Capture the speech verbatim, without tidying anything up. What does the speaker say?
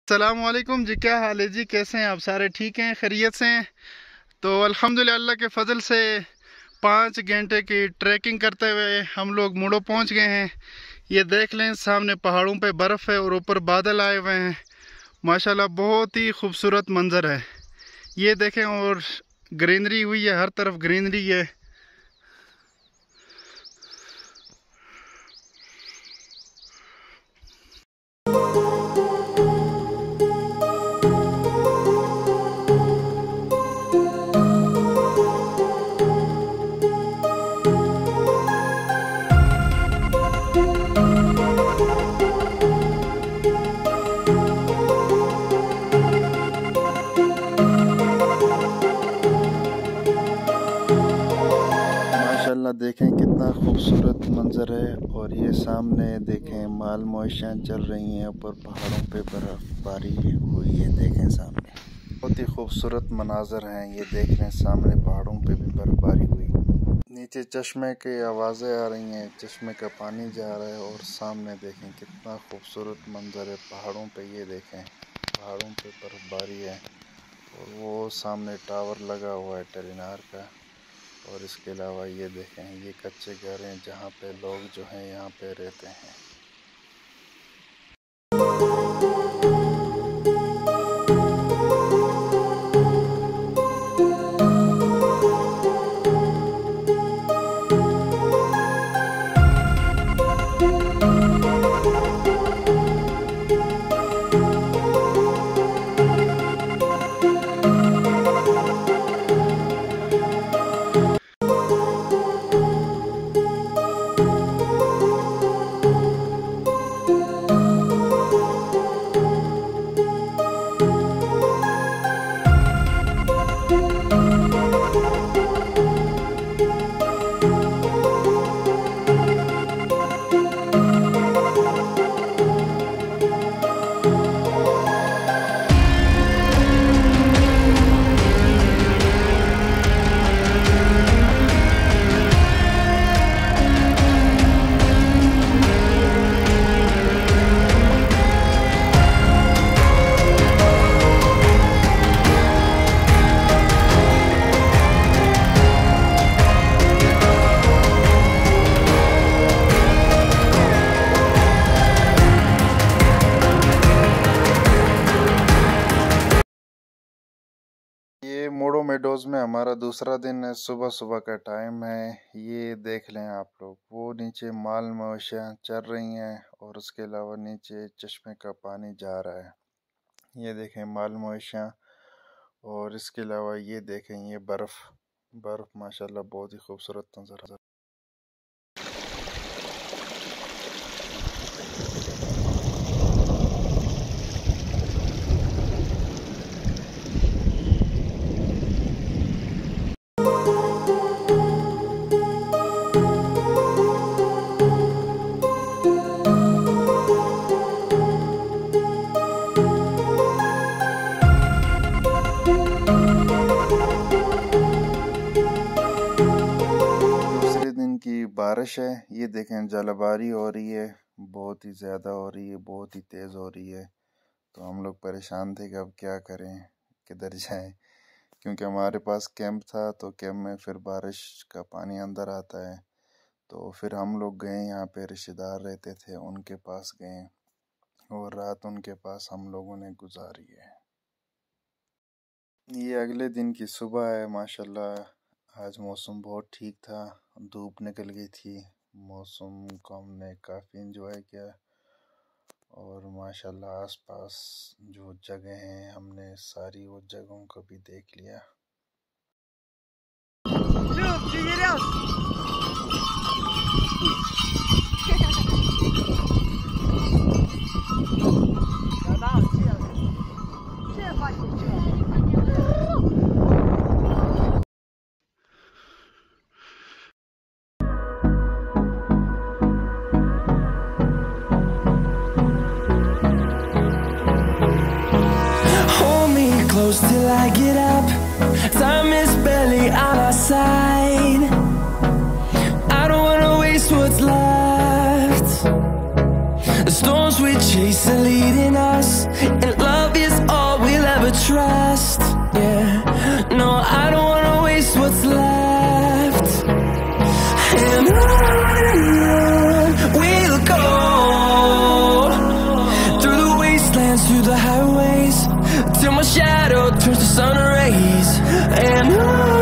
अस्सलामुअलैकुम जी, क्या हाल है जी? कैसे हैं आप? सारे ठीक हैं, खैरियत से हैं? तो अल्हम्दुलिल्लाह अल्लाह के फजल से पाँच घंटे की ट्रैकिंग करते हुए हम लोग मुड़ो पहुंच गए हैं। ये देख लें, सामने पहाड़ों पे बर्फ़ है और ऊपर बादल आए हुए हैं। माशाल्लाह बहुत ही खूबसूरत मंजर है। ये देखें, और ग्रीनरी हुई है, हर तरफ ग्रीनरी है। देखें कितना खूबसूरत मंजर है। और ये सामने देखें माल मवेशियाँ चल रही हैं, ऊपर पहाड़ों पे बर्फबारी हुई है। देखें सामने बहुत ही खूबसूरत मनाजर हैं। ये देख लें, सामने पहाड़ों पे भी बर्फबारी हुई। नीचे चश्मे की आवाज़ें आ रही हैं, चश्मे का पानी जा रहा है। और सामने देखें कितना खूबसूरत मंजर है पहाड़ों पे। ये देखें पहाड़ों पे बर्फबारी है और वो सामने टावर लगा हुआ है टेलीनार का। और इसके अलावा ये देखें, ये कच्चे घर हैं जहाँ पे लोग जो हैं यहाँ पे रहते हैं। ये मुड़ो मेडोज में हमारा दूसरा दिन है। सुबह सुबह का टाइम है। ये देख लें आप लोग, वो नीचे माल मवेशियाँ चल रही हैं और उसके अलावा नीचे चश्मे का पानी जा रहा है। ये देखें माल मवेशियाँ। और इसके अलावा ये देखें, ये बर्फ़ बर्फ़ माशाल्लाह बहुत ही खूबसूरत नज़र आता है। की बारिश है। ये देखें जलबारी हो रही है, बहुत ही ज़्यादा हो रही है, बहुत ही तेज़ हो रही है। तो हम लोग परेशान थे कि अब क्या करें, किधर जाएं, क्योंकि हमारे पास कैंप था। तो कैंप में फिर बारिश का पानी अंदर आता है। तो फिर हम लोग गए, यहाँ पे रिश्तेदार रहते थे, उनके पास गए और रात उनके पास हम लोगों ने गुजारी है। ये अगले दिन की सुबह है। माशाल्लाह आज मौसम बहुत ठीक था, धूप निकल गई थी। मौसम को हमने काफ़ी एंजॉय किया और माशाल्लाह आसपास जो जगह हैं, हमने सारी वो जगहों को भी देख लिया। Close till I get up. Time is barely on our side. I don't wanna waste what's left. The storms we chase are leading us, and love dance through the highways till my shadow turns to sun rays. And I